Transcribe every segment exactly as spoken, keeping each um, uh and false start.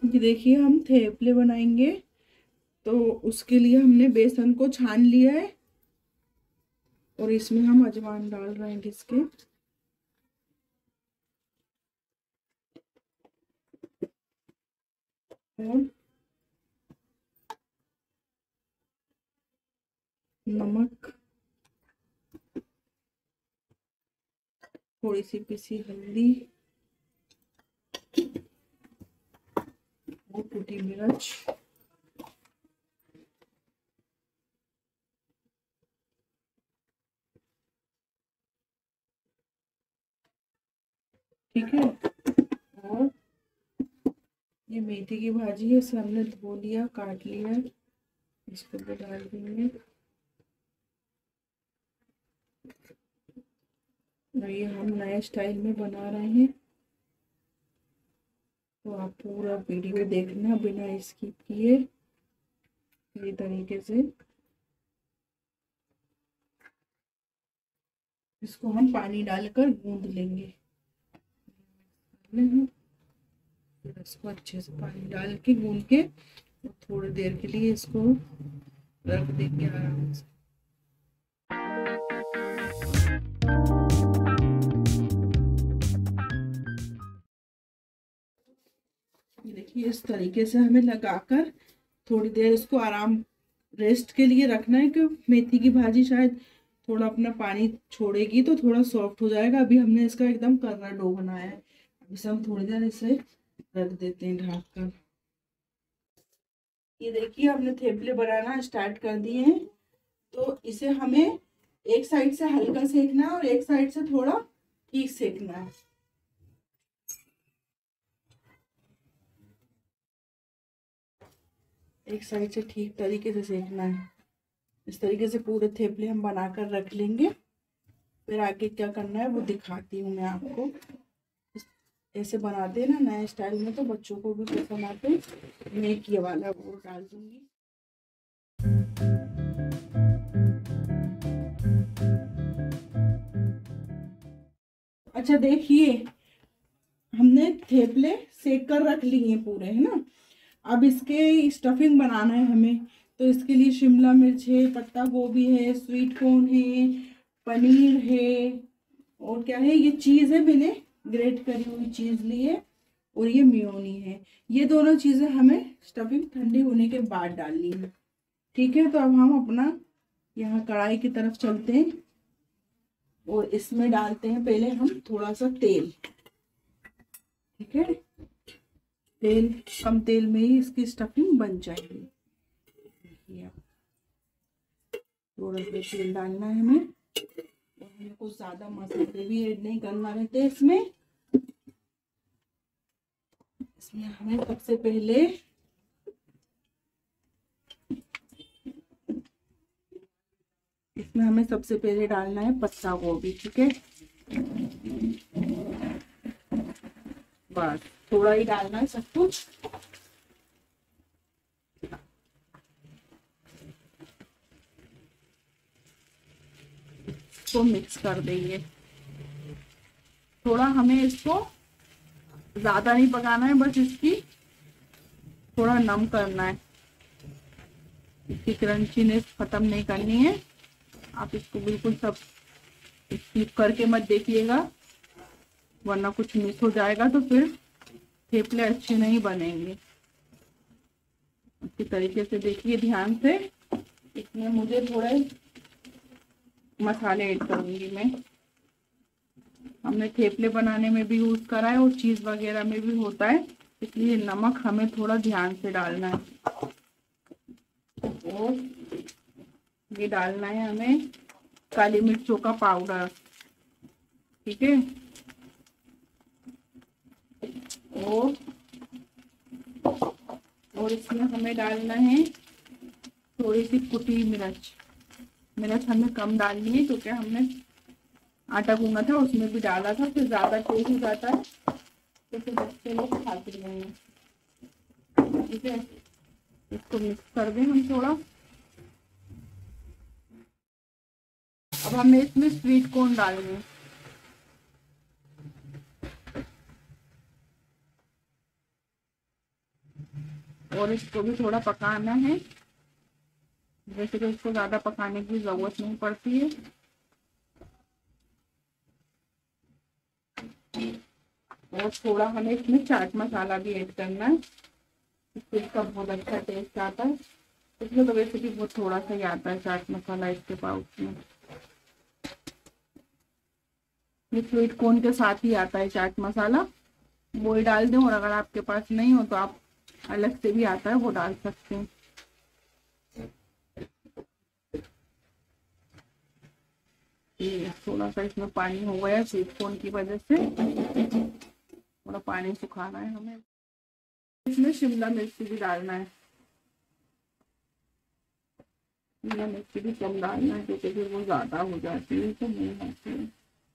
ये देखिए हम थेपले बनाएंगे, तो उसके लिए हमने बेसन को छान लिया है और इसमें हम अजवाइन डाल रहे हैं इसके। और नमक, थोड़ी सी पिसी हल्दी और कुटी मिर्च। ठीक है। और ये मेथी की भाजी है, इसे हमने धो लिया, काट लिया है, इसको भी डाल देंगे। और ये हम नए स्टाइल में बना रहे हैं, तो आप पूरा वीडियो देखना बिना स्किप किए। ये तरीके से इसको हम पानी डालकर गूंद लेंगे। फिर इसको अच्छे से पानी डाल के गूंद के और थोड़ी देर के लिए इसको रख देंगे आराम से। देखिए इस तरीके से हमें लगाकर थोड़ी देर इसको आराम रेस्ट के लिए रखना है, क्योंकि मेथी की भाजी शायद थोड़ा अपना पानी छोड़ेगी तो थोड़ा सॉफ्ट हो जाएगा। अभी हमने इसका एकदम करना डो बनाया है, अभी से हम थोड़ी देर इसे रख देते हैं ढक कर। ये देखिए हमने थेपले बनाना स्टार्ट कर दिए हैं, तो इसे हमें एक साइड से हल्का सेकना है और एक साइड से थोड़ा ठीक सेकना है। एक साइड से ठीक तरीके से सेकना है। इस तरीके से पूरे थेपले हम बनाकर रख लेंगे, फिर आगे क्या करना है वो दिखाती हूँ मैं आपको। ऐसे बनाते हैं ना नए स्टाइल में, तो बच्चों को भी पसंद आते हैं। मैं ये वाला वो डाल दूंगी। अच्छा देखिए हमने थेपले सेक कर रख लिए पूरे, है ना। अब इसके स्टफिंग बनाना है हमें, तो इसके लिए शिमला मिर्च है, पत्ता गोभी है, स्वीट कॉर्न है, पनीर है, और क्या है, ये चीज़ है, मैंने ग्रेट करी हुई चीज़ ली है, और ये मेयोनी है। ये दोनों चीज़ें हमें स्टफिंग ठंडी होने के बाद डालनी है। ठीक है, तो अब हम अपना यहाँ कढ़ाई की तरफ चलते हैं और इसमें डालते हैं पहले हम थोड़ा सा तेल। ठीक है, तेल, कम तेल में ही इसकी स्टफिंग बन जाएगी। थोड़ा सा तेल डालना है हमें, और हमें कुछ ज्यादा मसाले भी ऐड नहीं करना रहते इसमें। इसमें हमें सबसे पहले इसमें हमें सबसे पहले डालना है पत्ता गोभी। ठीक है, बस थोड़ा ही डालना है सब कुछ। इसको मिक्स कर देंगे। थोड़ा हमें इसको ज्यादा नहीं पकाना है, बस इसकी थोड़ा नम करना है, इसकी क्रंचीनेस खत्म नहीं करनी है। आप इसको बिल्कुल सब स्किप करके मत देखिएगा, वरना कुछ मिस हो जाएगा तो फिर थेपले अच्छे नहीं बनेंगे। इसी तरीके से देखिए ध्यान से। इसमें मुझे थोड़े मसाले ऐड करूंगी मैं। हमने थेपले बनाने में भी यूज करा है और चीज वगैरह में भी होता है, इसलिए नमक हमें थोड़ा ध्यान से डालना है। और ये डालना है हमें काली मिर्चों का पाउडर। ठीक है, और और इसमें हमें डालना है थोड़ी सी कुटी मिर्च। मिर्च हमें कम डालनी है, क्योंकि हमने आटा गूंदा था उसमें भी डाला था, फिर ज्यादा तेज हो जाता है तो फिर बच्चे लोग खाते नहीं हैं। ठीक है, इसको मिक्स कर दें हम थोड़ा। अब हमें इसमें स्वीट कॉर्न डालने हैं। और इसको भी थोड़ा पकाना है। वैसे तो इसको ज़्यादा पकाने की ज़रूरत नहीं पड़ती है। और थोड़ा हमें इसमें चाट मसाला भी ऐड करना है, इससे इसका बहुत अच्छा टेस्ट आता है। इसमें तो वैसे भी बहुत थोड़ा सा ही आता है चाट मसाला इसके पाउच में। ये स्वीट कॉर्न के साथ ही आता है चाट मसाला, वो ही डाल दें। और अगर आपके पास नहीं हो तो आप अलग से भी आता है, वो डाल सकते हैं। ये थोड़ा सा इसमें पानी हो गया स्वीट कॉर्न की वजह से, थोड़ा पानी सुखाना है हमें। इसमें शिमला मिर्च भी डालना है, शिमला मिर्च भी कम डालना है क्योंकि फिर वो ज़्यादा हो जाती है तो नहीं होती है।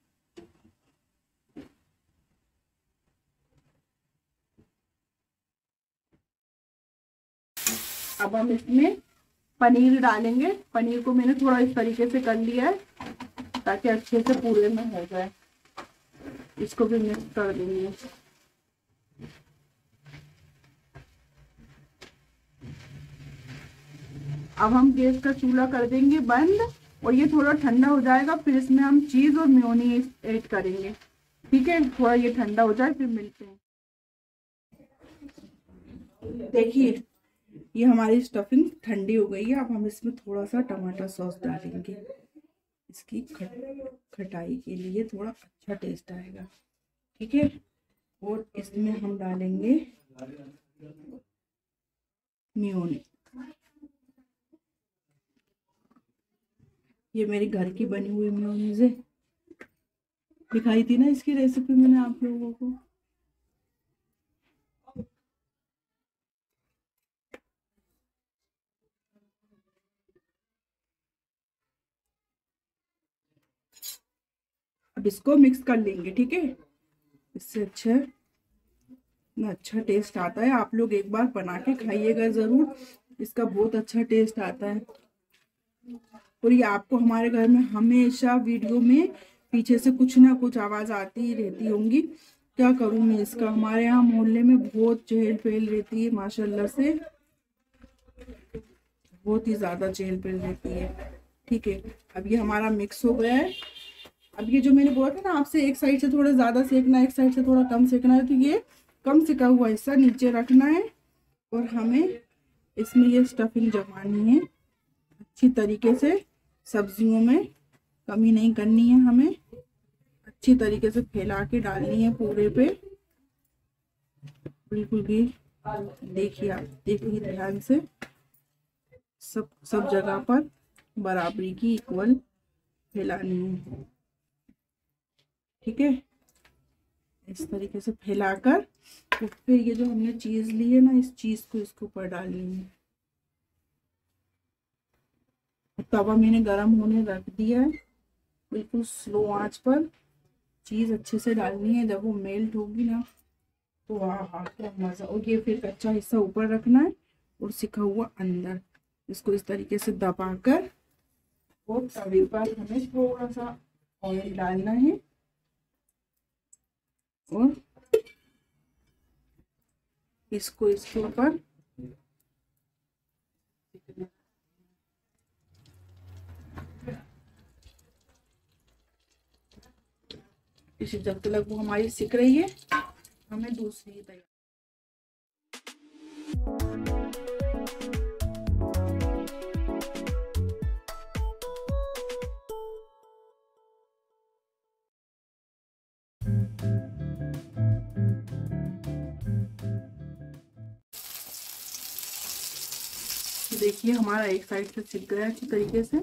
अब हम इसमें पनीर डालेंगे। पनीर को मैंने थोड़ा इस तरीके से कर लिया है ताकि अच्छे से पूरे में हो जाए। इसको भी मिक्स कर देंगे। अब हम गैस का चूल्हा कर देंगे बंद और ये थोड़ा ठंडा हो जाएगा, फिर इसमें हम चीज़ और मेयोनीज ऐड करेंगे। ठीक है, थोड़ा ये ठंडा हो जाए फिर मिलते हैं। देखिए ये हमारी स्टफिंग ठंडी हो गई है। अब हम इसमें थोड़ा सा टमाटर सॉस डालेंगे, इसकी खट खटाई के लिए थोड़ा अच्छा टेस्ट आएगा। ठीक है, और इसमें हम डालेंगे मेयोनीज। ये मेरी घर की बनी हुई मेयोनीज है, दिखाई थी ना इसकी रेसिपी मैंने आप लोगों को। अब इसको मिक्स कर लेंगे। ठीक है, इससे अच्छा ना अच्छा टेस्ट आता है। आप लोग एक बार बना के खाइएगा ज़रूर, इसका बहुत अच्छा टेस्ट आता है। और ये आपको हमारे घर में हमेशा वीडियो में पीछे से कुछ ना कुछ आवाज़ आती ही रहती होंगी। क्या करूँ मैं इसका, हमारे यहाँ मोहल्ले में बहुत चहल पहल रहती है माशाल्लाह से, बहुत ही ज़्यादा चहल पहल रहती है। ठीक है, अब ये हमारा मिक्स हो गया है। अब ये जो मैंने बोला था ना आपसे, एक साइड से थोड़ा ज़्यादा सेकना है, एक साइड से थोड़ा कम सेकना है, तो ये कम सेका हुआ हिस्सा नीचे रखना है और हमें इसमें ये स्टफिंग जमानी है अच्छी तरीके से। सब्जियों में कमी नहीं करनी है, हमें अच्छी तरीके से फैला के डालनी है पूरे पे, बिल्कुल भी। देखिए आप देखिए ध्यान से, सब सब जगह पर बराबरी की इक्वल फैलानी है। ठीक है, इस तरीके से फैलाकर तो फिर ये जो हमने चीज़ ली है ना, इस चीज़ को इसके ऊपर डालनी है। तवा मैंने गरम होने रख दिया है, बिल्कुल स्लो आंच पर चीज़ अच्छे से डालनी है। जब वो मेल्ट होगी ना तो वाह हाँ क्या मज़ा। और ये फिर कच्चा हिस्सा ऊपर रखना है और सिका हुआ अंदर। इसको इस तरीके से दबाकर और तवे पर हमें थोड़ा सा ऑयल डालना है और इसको इसके ऊपर इसी जब तक वो हमारी सिक रही है हमें दूसरी तैयार। देखिए हमारा एक साइड से सिक गया अच्छी तरीके से।